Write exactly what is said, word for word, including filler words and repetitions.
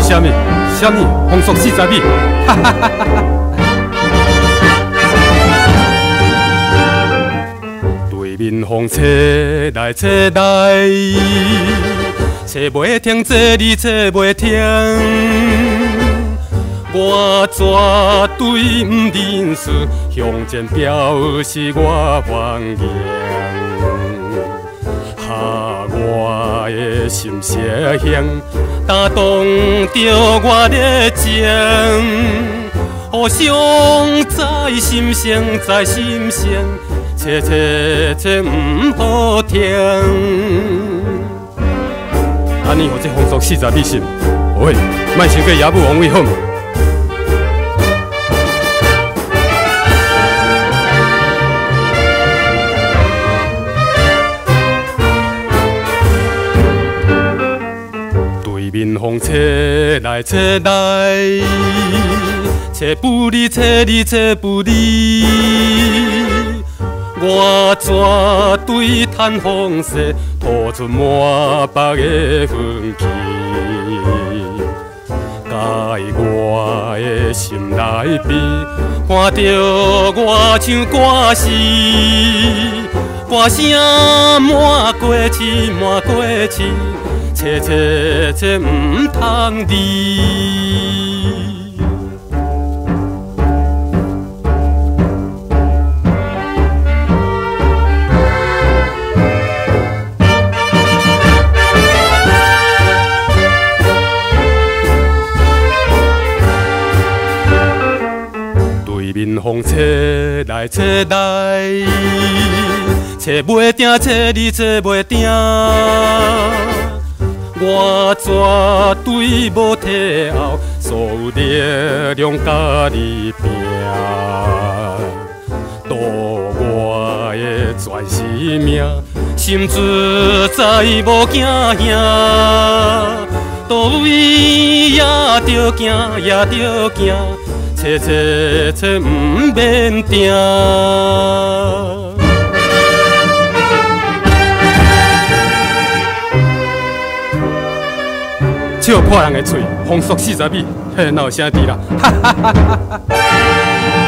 虾米？虾米？风速四十米？哈哈哈哈哈！对面风吹来吹来，吹袂停，这里吹袂停。我绝对不认输，向前表示我欢迎。哈，我的心色香，打动着我热情，互相在心上，在心上，切切切不好听。安尼，互这风速四十米心，喂，莫伤过野母王位好吗？面风吹来吹来，吹不离，吹离，吹不离。我绝对趁风势，吐出满腹的愤气。在我的心内边，看着我唱歌词，歌声满过市，满过市。切切切，唔通离。对面风吹来吹来，吹袂定，吹你吹袂定。我绝对无退后，所有力量甲你拼，渡我的全生命，心自在无惊吓，倒位也着惊，也着惊，切切切不免定。笑破人的嘴，风速四十米，嘿，哪有声滴啦？哈哈哈哈哈！